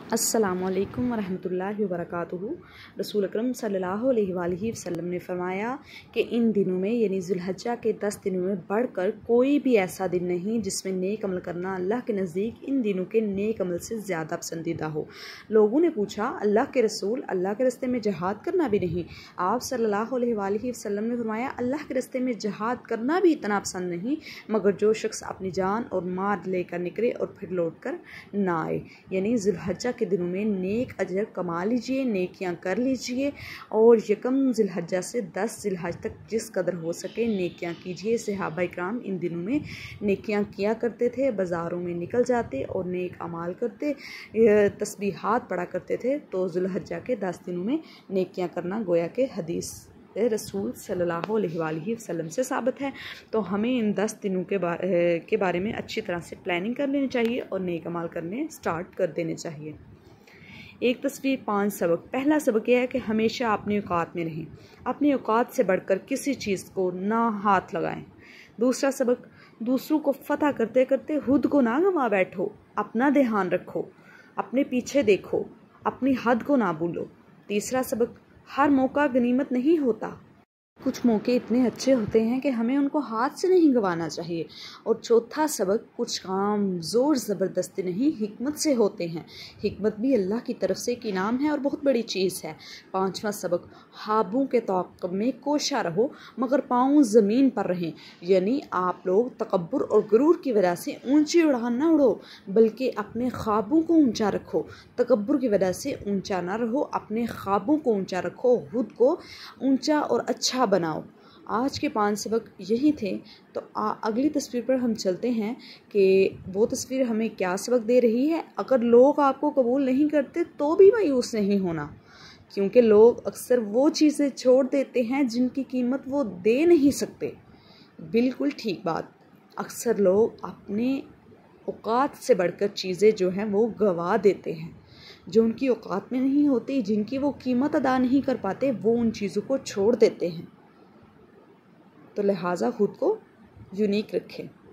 अस्सलामुअलैकुम वरहमतुल्लाहि वबरकातुहू। रसूल अकरम सल्लल्लाहु अलैहि वसल्लम ने फरमाया कि इन दिनों में यानी ज़ुल्हज्जा के 10 दिनों में बढ़कर कोई भी ऐसा दिन नहीं जिसमें नेक अमल करना अल्लाह के नज़दीक इन दिनों के नेक अमल से ज़्यादा पसंदीदा हो। लोगों ने पूछा, अल्लाह के रसूल, अल्लाह के रास्ते में जहाद करना भी नहीं? आप सल्लल्लाहु अलैहि वसल्लम ने फरमाया, अल्लाह के रास्ते में जहाद करना भी इतना पसंद नहीं मगर जो शख्स अपनी जान और माल लेकर निकले और फिर लौट कर ना आए। यानी ज़ुल्हज्जा के दिनों में नेक अजर कमा लीजिए, नेकियां कर लीजिए और यकम ज़ुल्हज्जा से 10 ज़िलहज तक जिस कदर हो सके नेकियां कीजिए। सहाबा इकराम इन दिनों में नेकियां किया करते थे, बाज़ारों में निकल जाते और नेक अमाल करते, तस्बीहात पढ़ा करते थे। तो ज़ुल्हज्जा के 10 दिनों में नेकियां करना गोया के हदीस रसूल सल्लल्लाहु अलैहि वसल्लम से साबित है। तो हमें इन 10 दिनों के बारे में अच्छी तरह से प्लानिंग कर लेनी चाहिए और नेक अमाल करने स्टार्ट कर देने चाहिए। एक तस्वीर 5 सबक। पहला सबक यह है कि हमेशा अपनी औकात में रहें, अपनी औकात से बढ़कर किसी चीज़ को ना हाथ लगाएं। दूसरा सबक, दूसरों को फतह करते करते खुद को ना गंवा बैठो, अपना ध्यान रखो, अपने पीछे देखो, अपनी हद को ना भूलो। तीसरा सबक, हर मौका गनीमत नहीं होता, कुछ मौके इतने अच्छे होते हैं कि हमें उनको हाथ से नहीं गंवाना चाहिए। और चौथा सबक, कुछ काम ज़ोर ज़बरदस्ती नहीं हिकमत से होते हैं। हिकमत भी अल्लाह की तरफ से एक इनाम है और बहुत बड़ी चीज़ है। पांचवा सबक, ख्वाबों के ताक़ुब में कोशा रहो मगर पाँव ज़मीन पर रहें। यानी आप लोग तकब्बुर और गुरूर की वजह से ऊंची उड़ान ना उड़ो बल्कि अपने ख्वाबों को ऊंचा रखो। तकब्बुर की वजह से ऊंचा ना रहो, अपने ख्वाबों को ऊंचा रखो, खुद को ऊंचा और अच्छा बनाओ। आज के 5 सबक यही थे। तो अगली तस्वीर पर हम चलते हैं कि वो तस्वीर हमें क्या सबक दे रही है। अगर लोग आपको कबूल नहीं करते तो भी मायूस नहीं होना, क्योंकि लोग अक्सर वो चीज़ें छोड़ देते हैं जिनकी कीमत वो दे नहीं सकते। बिल्कुल ठीक बात, अक्सर लोग अपने औकात से बढ़कर चीज़ें जो हैं वो गवा देते हैं। जो उनकी औकात में नहीं होती, जिनकी वो कीमत अदा नहीं कर पाते, वो उन चीज़ों को छोड़ देते हैं। तो लिहाजा खुद को यूनिक रखें।